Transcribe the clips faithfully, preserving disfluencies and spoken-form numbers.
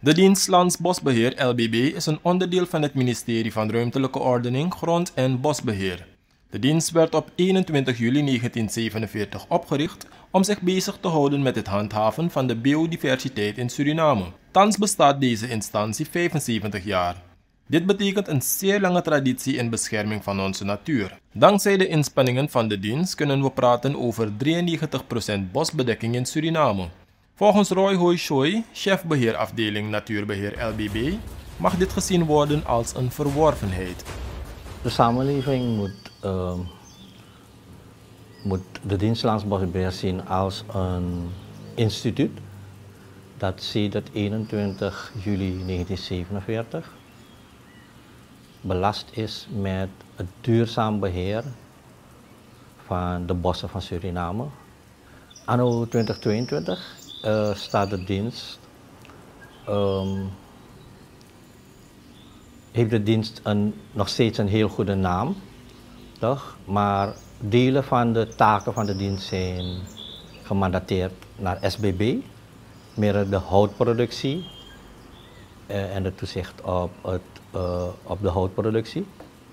De dienst Landsbosbeheer L B B is een onderdeel van het ministerie van Ruimtelijke Ordening, Grond- en Bosbeheer. De dienst werd op eenentwintig juli negentienzevenenveertig opgericht om zich bezig te houden met het handhaven van de biodiversiteit in Suriname. Thans bestaat deze instantie vijfenzeventig jaar. Dit betekent een zeer lange traditie in bescherming van onze natuur. Dankzij de inspanningen van de dienst kunnen we praten over drieënnegentig procent bosbedekking in Suriname. Volgens Roy Hoi Choi, chef beheerafdeling Natuurbeheer L B B, mag dit gezien worden als een verworvenheid. De samenleving moet, uh, moet de dienst Landsbosbeheer zien als een instituut dat sedert eenentwintig juli negentienzevenenveertig belast is met het duurzaam beheer van de bossen van Suriname. Anno twintig tweeëntwintig uh, staat de dienst, um, heeft de dienst een, nog steeds een heel goede naam, toch? Maar delen van de taken van de dienst zijn gemandateerd naar S B B, meer de houtproductie uh, en de toezicht op, het, uh, op de houtproductie.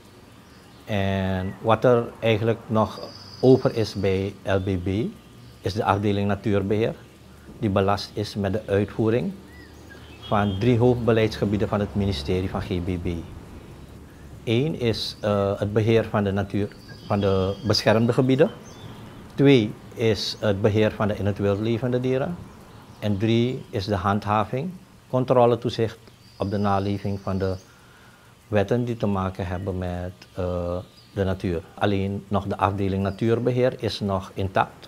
En wat er eigenlijk nog over is bij L B B, is de afdeling Natuurbeheer, die belast is met de uitvoering van drie hoofdbeleidsgebieden van het ministerie van G B B. Eén is uh, het beheer van de natuur, van de beschermde gebieden. Twee is het beheer van de in het wild levende dieren. En drie is de handhaving, controle, toezicht op de naleving van de wetten die te maken hebben met uh, de natuur. Alleen nog de afdeling Natuurbeheer is nog intact.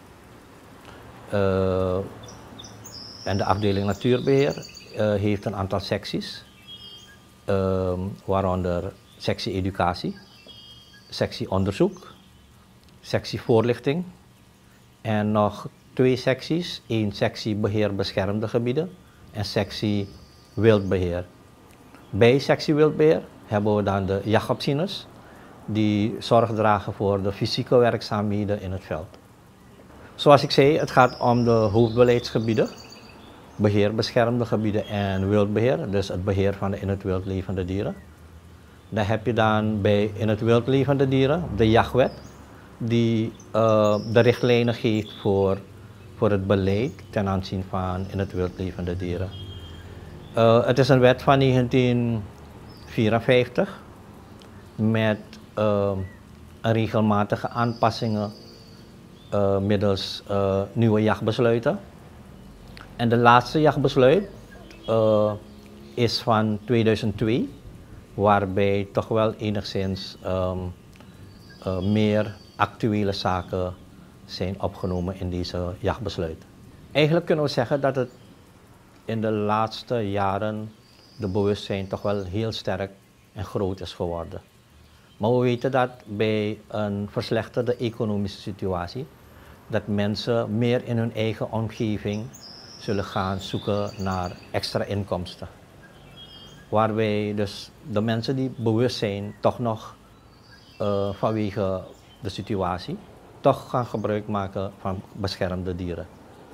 Uh, en de afdeling Natuurbeheer uh, heeft een aantal secties, uh, waaronder sectie educatie, sectie onderzoek, sectie voorlichting en nog twee secties, één sectie beheer beschermde gebieden en sectie wildbeheer. Bij sectie wildbeheer hebben we dan de jachtopzieners die zorg dragen voor de fysieke werkzaamheden in het veld. Zoals ik zei, het gaat om de hoofdbeleidsgebieden, beheer beschermde gebieden en wildbeheer, dus het beheer van de in het wild levende dieren. Dan heb je dan bij in het wild levende dieren de jachtwet, die uh, de richtlijnen geeft voor, voor het beleid ten aanzien van in het wild levende dieren. Uh, het is een wet van negentien vierenvijftig met uh, regelmatige aanpassingen uh, middels uh, nieuwe jachtbesluiten. En de laatste jachtbesluit uh, is van tweeduizend twee, waarbij toch wel enigszins um, uh, meer actuele zaken zijn opgenomen in deze jachtbesluit. Eigenlijk kunnen we zeggen dat het in de laatste jaren de bewustzijn toch wel heel sterk en groot is geworden. Maar we weten dat bij een verslechterde economische situatie, dat mensen meer in hun eigen omgeving zullen gaan zoeken naar extra inkomsten. Waarbij dus de mensen die bewust zijn, toch nog uh, vanwege de situatie, toch gaan gebruik maken van beschermde dieren.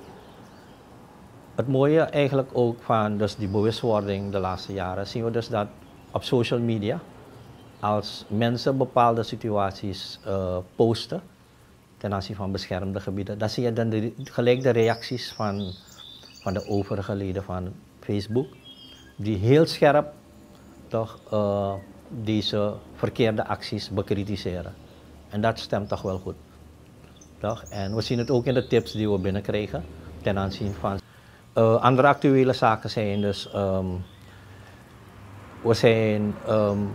Het mooie eigenlijk ook van dus die bewustwording de laatste jaren, zien we dus dat op social media, als mensen bepaalde situaties uh, posten ten aanzien van beschermde gebieden, dan zie je dan de, gelijk de reacties van, van de overige leden van Facebook, die heel scherp toch, uh, deze verkeerde acties bekritiseren. En dat stemt toch wel goed. Toch? En we zien het ook in de tips die we binnenkrijgen ten aanzien van uh, andere actuele zaken zijn dus um, we zijn um,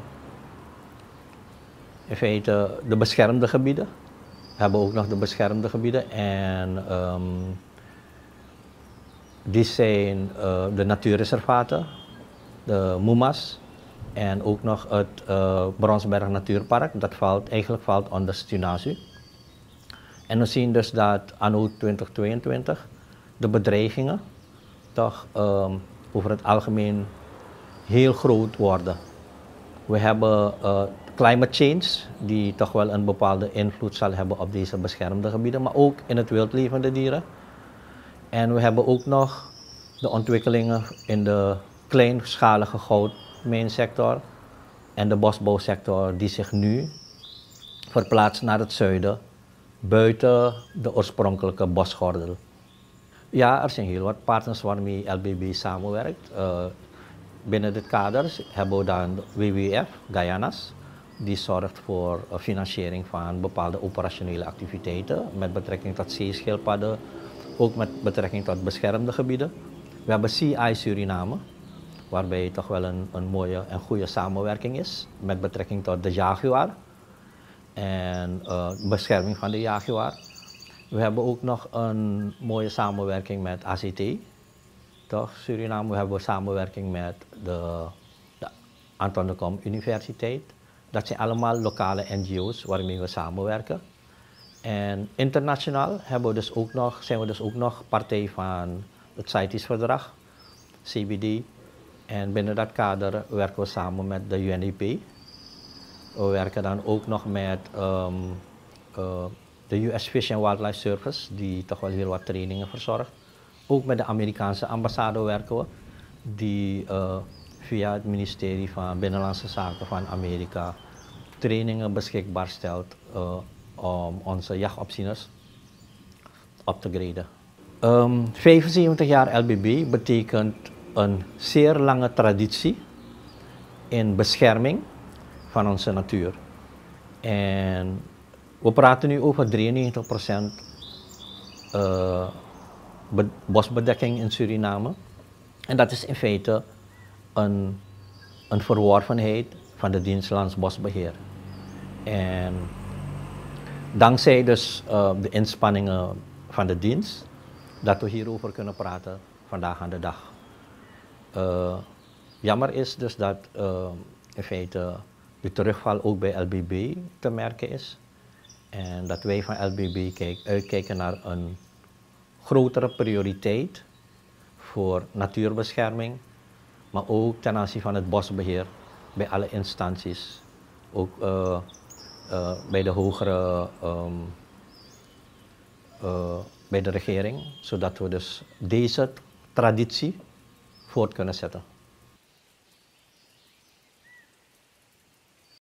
in feite de beschermde gebieden. We hebben ook nog de beschermde gebieden en um, die zijn uh, de natuurreservaten, de M U M A's en ook nog het uh, Bronsberg Natuurpark. Dat valt, eigenlijk valt onder Stunazu. En we zien dus dat anno twintig tweeëntwintig de bedreigingen toch um, over het algemeen heel groot worden. We hebben uh, climate change, die toch wel een bepaalde invloed zal hebben op deze beschermde gebieden, maar ook in het wildlevende dieren. En we hebben ook nog de ontwikkelingen in de kleinschalige goudmijnsector en de bosbouwsector die zich nu verplaatst naar het zuiden, buiten de oorspronkelijke bosgordel. Ja, er zijn heel wat partners waarmee L B B samenwerkt. Uh, binnen dit kader hebben we dan W W F, Guyana's, die zorgt voor uh, financiering van bepaalde operationele activiteiten met betrekking tot zeeschildpadden, ook met betrekking tot beschermde gebieden. We hebben C I Suriname, waarbij toch wel een, een mooie en goede samenwerking is met betrekking tot de jaguar en uh, bescherming van de jaguar. We hebben ook nog een mooie samenwerking met A C T, toch? Suriname. We hebben samenwerking met de, de Anton de Kom Universiteit. Dat zijn allemaal lokale N G O's waarmee we samenwerken. En internationaal hebben we dus ook nog, zijn we dus ook nog partij van het CITES-verdrag, C B D. En binnen dat kader werken we samen met de U N D P. We werken dan ook nog met um, uh, de U S Fish and Wildlife Service, die toch wel heel wat trainingen verzorgt. Ook met de Amerikaanse ambassade werken we, die uh, via het ministerie van Binnenlandse Zaken van Amerika trainingen beschikbaar stelt uh, om onze jachtopzieners op te graden. Um, vijfenzeventig jaar L B B betekent een zeer lange traditie in bescherming van onze natuur. En we praten nu over drieënnegentig procent uh, bosbedekking in Suriname. En dat is in feite een, een verworvenheid van de dienst Landsbosbeheer. En dankzij dus uh, de inspanningen van de dienst, dat we hierover kunnen praten vandaag aan de dag. Uh, jammer is dus dat uh, in feite de terugval ook bij L B B te merken is. En dat wij van L B B kijk, uitkijken naar een grotere prioriteit voor natuurbescherming, maar ook ten aanzien van het bosbeheer bij alle instanties. Ook uh, uh, bij de hogere, um, uh, bij de regering, zodat we dus deze traditie voort kunnen zetten.